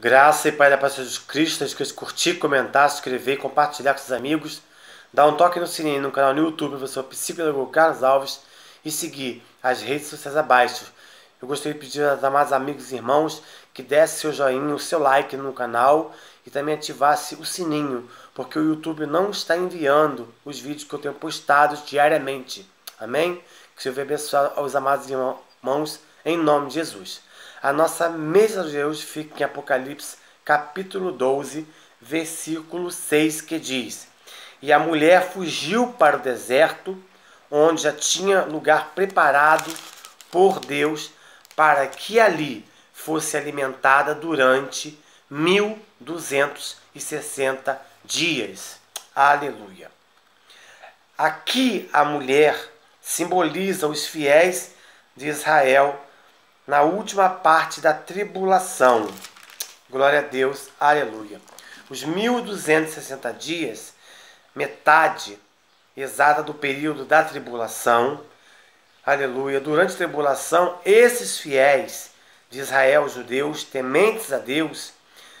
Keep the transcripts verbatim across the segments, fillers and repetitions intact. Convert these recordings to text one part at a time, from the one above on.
Graça e Pai da Paz de Jesus Cristo, esqueça de curtir, comentar, se inscrever, compartilhar com seus amigos, dar um toque no sininho no canal no YouTube, você é o psicólogo Carlos Alves, e seguir as redes sociais abaixo. Eu gostaria de pedir aos amados amigos e irmãos que desse seu joinha, o seu like no canal e também ativasse o sininho, porque o YouTube não está enviando os vídeos que eu tenho postados diariamente. Amém? Que o Senhor venha abençoar aos amados irmãos em nome de Jesus. A nossa mesa de Deus fica em Apocalipse capítulo doze, versículo seis, que diz: E a mulher fugiu para o deserto, onde já tinha lugar preparado por Deus para que ali fosse alimentada durante mil duzentos e sessenta dias. Aleluia. Aqui a mulher simboliza os fiéis de Israel na última parte da tribulação. Glória a Deus, aleluia. Os mil duzentos e sessenta dias, metade exata do período da tribulação, aleluia. Durante a tribulação, esses fiéis de Israel, judeus, tementes a Deus,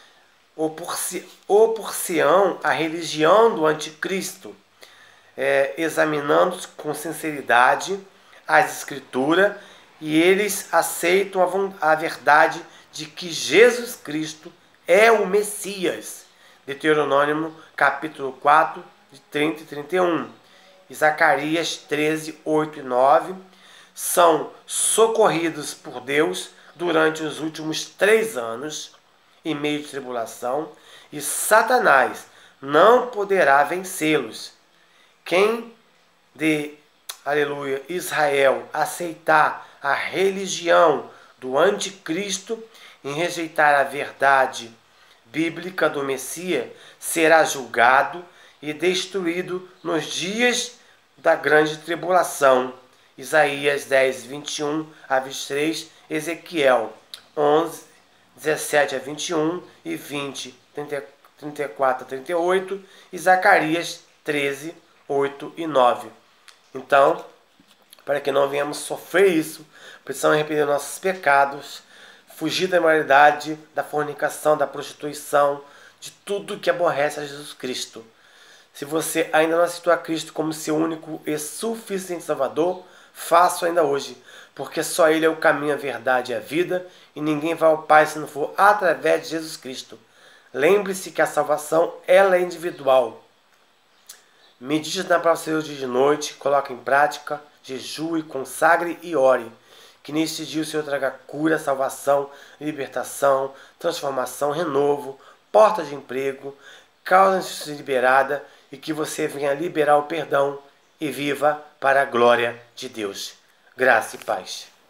opor-se-ão à religião do anticristo, é, examinando com sinceridade as escrituras, e eles aceitam a verdade de que Jesus Cristo é o Messias. Deuteronômio capítulo quatro, de trinta e trinta e um. E Zacarias treze, oito e nove. São socorridos por Deus durante os últimos três anos, em meio de tribulação, e Satanás não poderá vencê-los. Quem de, aleluia, Israel aceitar a religião do anticristo em rejeitar a verdade bíblica do Messias, será julgado e destruído nos dias da grande tribulação. Isaías dez, vinte e um a vinte e três, Ezequiel onze, dezessete a vinte e um e vinte, trinta e quatro a trinta e oito, e Zacarias treze, oito e nove. Então, para que não venhamos sofrer isso, precisamos arrepender nossos pecados, fugir da imoralidade, da fornicação, da prostituição, de tudo que aborrece a Jesus Cristo. Se você ainda não aceitou a Cristo como seu único e suficiente Salvador, faça ainda hoje, porque só Ele é o caminho, a verdade e a vida, e ninguém vai ao Pai se não for através de Jesus Cristo. Lembre-se que a salvação ela é individual. Medite na palavra do Senhor dia e de noite, coloque em prática, jejue, consagre e ore. Que neste dia o Senhor traga cura, salvação, libertação, transformação, renovo, porta de emprego, causa de justiça liberada, e que você venha liberar o perdão e viva para a glória de Deus. Graça e paz.